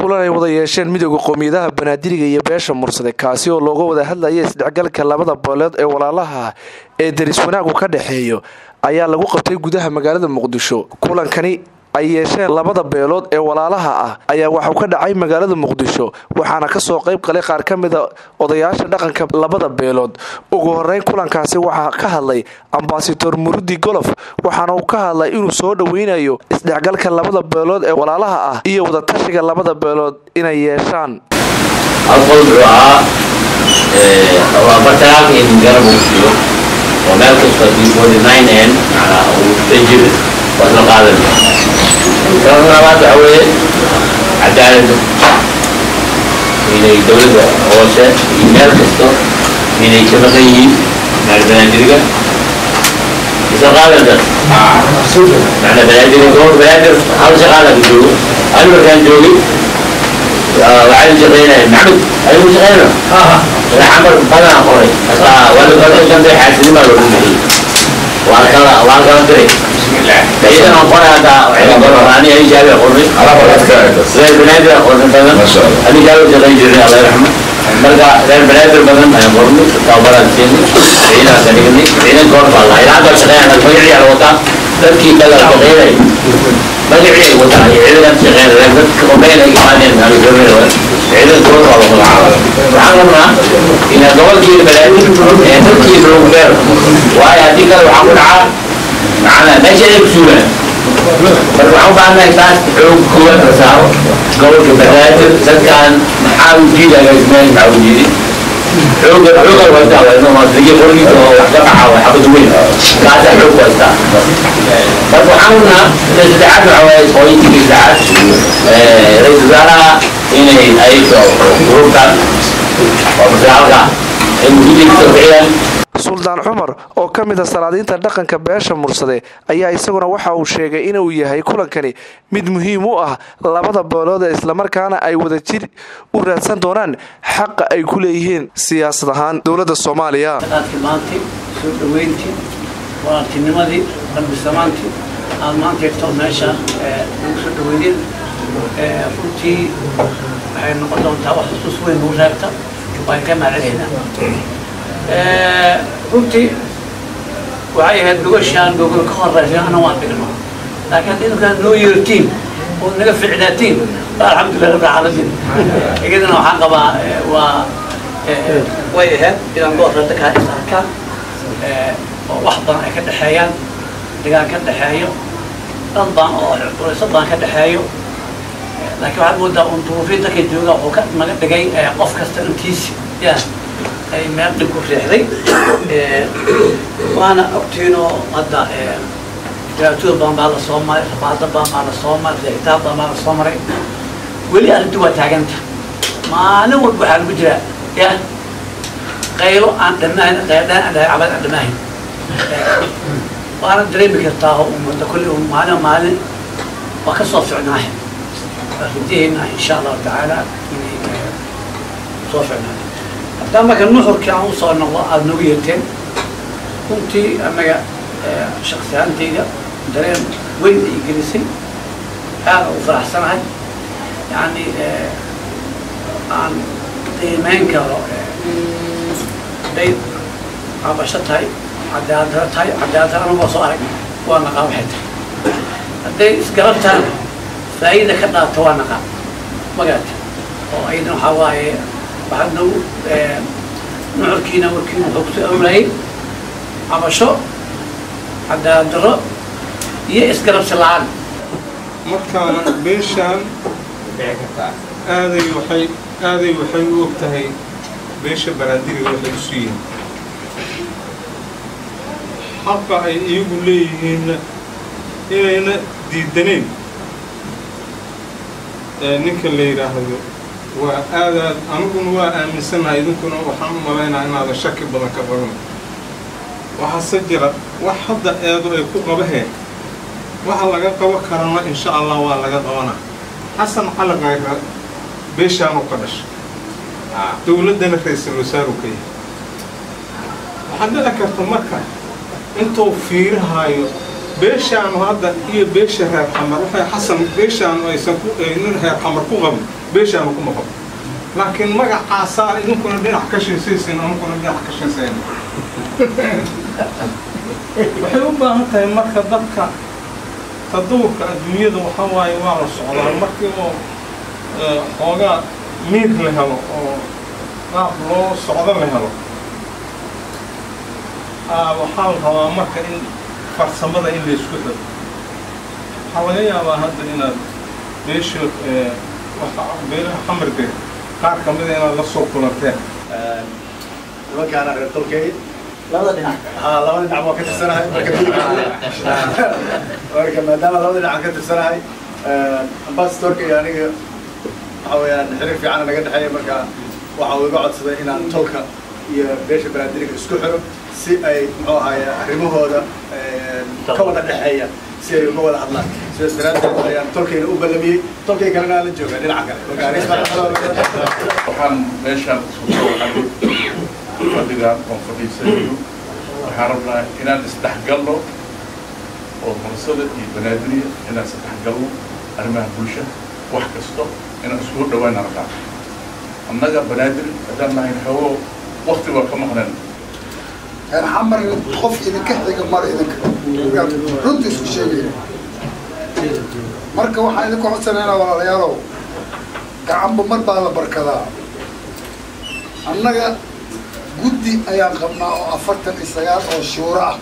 kulan ay wada yeesheen midowga qoomiyadaha Banaadiriga iyo beesha Mursade kaasi oo looga wada hadlayay isdhexgalka labada beelood ee walaalaha ee daris wanaagu ka dhaxeeyo ayaa lagu qabtay gudaha magaalada Muqdisho. Kulankani ay yeesheen labada beelood ee walaalaha ah ayaa waxa uu ka dhacay magaalada Muqdisho waxaana ka soo qayb galay qaar ka mid ah odayaasha dhaqanka labada beelood. Ugu horeyn kulankaasi waxa ka hadlay Ambassador Murudi Golof waxaana uu ka hadlay inuu soo dhaweynayo isdhexgalka labada beelood ee walaalaha ah iyo wada tashiga labada beelood inay yeeshaan. كان بعد عوية عدالة من الدولة أوسع يمال كستو من الشبكيين مع البنادرقة يشغال ده معنى بنادر هذا شغال بجوه أنا كان جوي وعلى شغينا محمد أنا مش شغينا أنا عمر بنا أخوي ولا قدر كان ده حاسين ما لونه وأنا دري إذا نقول هذا أنا أي جابي أقولني غير بنادر أقولني بدن أنا جابي جري جري الله يرحمه مرجع غير بنادر بدن أنا أقولني تابرا سيني عينا سنيني عينا قرب الله إذا هذا شغال أنا بيجي على وطا تركي كذا بغيره بيجي وطا عينا شغال غير كوبين أي كمان أنا جري عينا قرب الله عمرنا إن دول كي بلاد تركي بلوغير وهاي هذيك الحمد معنا ماشي بسهولة فالوحوم بعنا يتعرف حقوق قوة رساو قوة البنادر سكان محاول جيدة لازمان معودين حقوق الوزاء وإنه مصرية فرقية وحجمعها وحقود وين كاسة حقوق وزاء فالوحومنا نستعاد عوائز بوليتيك استعاد رئيس وزراء إنه أيضا غروبا ومسرعوها المجيدة التوقية Suldaan Cumar oo kamid ah salaadiinta dhaqanka beesha Mursade ayaa isaguna waxa uu sheegay inuu yahay kulankani mid muhiim u ah labada beelood isla markaana ay wada jir u raadsan doonaan xaq ay ku leeyihiin siyaasad ahaan dawladda Soomaaliya. maanta soo dhaweyntii walaatinimadii qalbisamaantii maanta inta meesha soo dhaweeyeen runtii waxay noqon doontaa wax xusuus weyn oo raagta way ka macnaheeda runtii waxay ahayd gogoshaan gogol ka horreysay ana waan dhigno laakiin idinkaan noo yeertiin oo naga ficnaatiin alxamdulilah rabbil caalamiin iyadana waxaan qabaa waa way ahayd inaan goorta ka isarkaan oo wax badan ay ka dhaxeeyaan deegaan ka dhaxeeyo dad baan oo culeysad baan ka dhaxeeyo laakiin waxaad moodaa un duruufiinta ka jooga oo ka naga dhigay qof kasta intiisi yaa ay meel dhib ku riixday waana ogtiino hadda jaatuur baan baa la soo maray rabaada baan baa la soo maray xitaa baan baa la soo maray weli arrintu waa taaganta maalin walba waxaa lagu jiraa yaa qaylo aan dhammayn qaydaan aan cabad aan dhammayn waana dareemi kartaa oo ummadda kulli maalin waa ka soo ficnaahay ridihina insha Allah taala inay soo ficnaahay دام كان نحر كان وصلنا النويتين كنتي أما شخصيان تيجا درين وين يجلسين وفرح سنة يعني عن تيمين كارو بيت عبشت هاي عداد أنا بصارك وأنا قاوحت هذي سكرتها فإذا كنا توانا ما قلت وأيضا حواي بعدنا نعركينا وحكت أمري عبشو عدا درا يسكرب سلعان مركان بيشان هذا يحيي وقتها بيش بنادير وحدسين حقا يقول لي هنا ديدنين نكل لي راهو وهذا أنكم وأمن سنة إذنكم وحمد ملاينا إن هذا شك بدن كبرون وحسجل وحد أيضا يكون به وحلقة قوة كرنا إن شاء الله وحلقة قوانا حسن حلقة بيشان وقدش دولدنا رئيس الوزراء وكي وحد لك مكة أنتوا في هاي بيشان وهذا هي بيش هاي حمر وحي حسن بيشان ويسكو إنه هاي حمر كوغم beeshaanu ku maqan laakiin magacaasaa idinkuna dhinac ka shiisaysin anuguna dhinac ka shiisayn waxay u baahan tahay marka dadka tadawurka adduunyada waxaa waaye waa la socdaa markii oo xoogaa miir la helo oo qaab loo socdo la helo waxaa la rabaa marka in farsamada in la isku xiro waxaa laga yaabaa hadda inaad beesha beelaha xamarka qaar ka mida inaad la soo kulanteen nimankaana reer tolkey labada dhinac waa ka tirsanahay marka maadaama labada dhinac ka tirsanahay ambassadorka iyo aniga waxa weeyaan xiriir fiican naga dhexeeya marka waxa uu iga codsaday inaan tolka iyo beesha banaadiriga isku xiro si ay muxuu ahaye arrimahooda ka wada dhexeeya si ay uga wada hadlaan sidaas daraaddeed ayaan tolkayna u ballamiyey tolkay kalena aan la jooga dhinaca kale waxaan meeshaan isku soo waxay fadhigaan oo fadhiisanayo waxaan rabnaa inaan isdhexgalno oo mursada iyo banaadiriya inaan isdhexgalno arrimaha bulshada wax kasto inaan isku dhawaana rabnaa annaga banaadir haddaan nahay xoogo waqti waa ka maqnaan xamar qof idinka xiga mar idinka runtii isku sheegaya marka waxaan idinku codsanaynaa walaalayaalow gacanba mar baa la barkadaa annaga guddi ayaan qabnaa oo 49 oo shuuro ah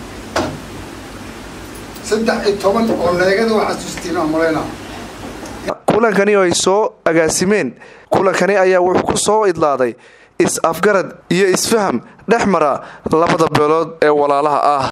13 oo leegada waxaa sustiin aan malaynaa kulankani oo ay soo agaasimeen kulankani ayaa wuxuu ku soo idlaaday is-afgarad iyo isfaham dhex mara labada beelood ee walaalaha ah